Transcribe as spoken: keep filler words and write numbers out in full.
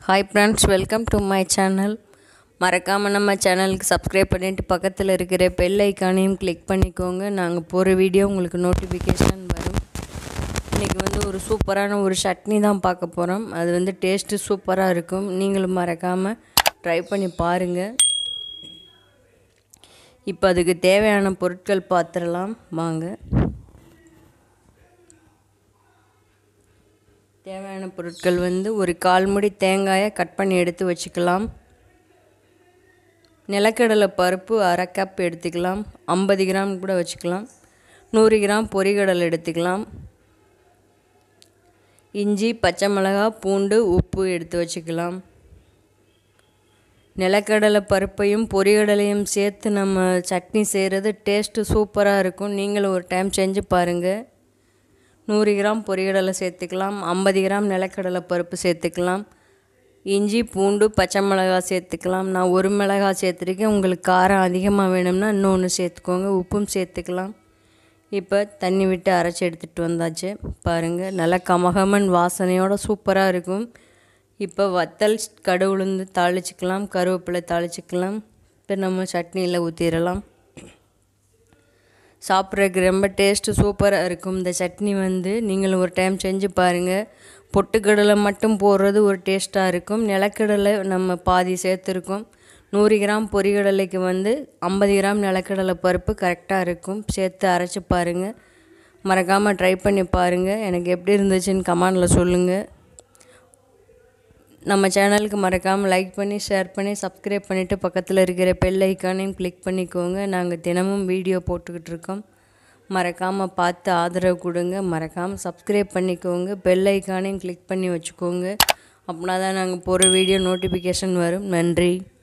Hi friends, welcome to my channel. மறக்காம நம்ம சேனலுக்கு சப்ஸ்கிரைப் பண்ணிட்டு பக்கத்தில் இருக்கிற பெல் ஐகானையும் கிளிக் பண்ணிக்கோங்க. நாங்கள் போகிற வீடியோ உங்களுக்கு நோட்டிஃபிகேஷன் வரும். இன்றைக்கி வந்து ஒரு சூப்பரான ஒரு சட்னி தான் பார்க்க போகிறோம். அது வந்து டேஸ்ட்டு சூப்பராக இருக்கும். நீங்களும் மறக்காமல் ட்ரை பண்ணி பாருங்கள். இப்போ அதுக்கு தேவையான பொருட்கள் பார்த்துடலாம் வாங்க. தேவையான பொருட்கள் வந்து ஒரு கால் முடி தேங்காயை கட் பண்ணி எடுத்து வச்சுக்கலாம். நிலக்கடலை பருப்பு அரை கப் எடுத்துக்கலாம். ஐம்பது கிராம் கூட வச்சுக்கலாம். நூறு கிராம் பொரிகடலை எடுத்துக்கலாம். இஞ்சி, பச்சை மிளகாய், பூண்டு, உப்பு எடுத்து வச்சுக்கலாம். நிலக்கடலை பருப்பையும் பொரிகடலையும் சேர்த்து நம்ம சட்னி செய்கிறது டேஸ்ட்டு சூப்பராக இருக்கும். நீங்களும் ஒரு டைம் செஞ்சு பாருங்கள். நூறு கிராம் பொரிகடலை சேர்த்துக்கலாம். ஐம்பது கிராம் நிலக்கடலை பருப்பு சேர்த்துக்கலாம். இஞ்சி, பூண்டு, பச்சை மிளகாய் சேர்த்துக்கலாம். நான் ஒரு மிளகாய் சேர்த்துருக்கேன். உங்களுக்கு காரம் அதிகமாக வேணும்னா இன்னொன்று சேர்த்துக்கோங்க. உப்பும் சேர்த்துக்கலாம். இப்போ தண்ணி விட்டு அரைச்சி எடுத்துகிட்டு வந்தாச்சு. பாருங்கள், நல்லா கமகமன் வாசனையோடு சூப்பராக இருக்கும். இப்போ வத்தல், கடுகு உளுந்து தாளிச்சிக்கலாம். கருவேப்பிலை தாளிச்சிக்கலாம். இப்போ நம்ம சட்னியில் ஊற்றிடலாம். சாப்பிட்றதுக்கு ரொம்ப டேஸ்ட்டு சூப்பராக இருக்கும். இந்த சட்னி வந்து நீங்களும் ஒரு டைம் செஞ்சு பாருங்கள். பொட்டுக்கடலை மட்டும் போடுறது ஒரு டேஸ்ட்டாக இருக்கும். நிலக்கடலை நம்ம பாதி சேர்த்துருக்கோம். நூறு கிராம் பொரிகடலைக்கு வந்து ஐம்பது கிராம் நிலக்கடலை பருப்பு கரெக்டாக இருக்கும். சேர்த்து அரைச்சி பாருங்கள். மறக்காமல் ட்ரை பண்ணி பாருங்கள். எனக்கு எப்படி இருந்துச்சுன்னு கமெண்டில் சொல்லுங்கள். நம்ம சேனலுக்கு மறக்காமல் லைக் பண்ணி ஷேர் பண்ணி சப்ஸ்கிரைப் பண்ணிவிட்டு பக்கத்தில் இருக்கிற பெல் ஐக்கானையும் கிளிக் பண்ணிக்கோங்க. நாங்கள் தினமும் வீடியோ போட்டுக்கிட்டு இருக்கோம். மறக்காமல் பார்த்து ஆதரவு கொடுங்க. மறக்காமல் சப்ஸ்கிரைப் பண்ணிக்கோங்க. பெல் ஐக்கானையும் கிளிக் பண்ணி வச்சுக்கோங்க. அப்படின்னா தான் நாங்கள் போகிற வீடியோ நோட்டிஃபிகேஷன் வரும். நன்றி.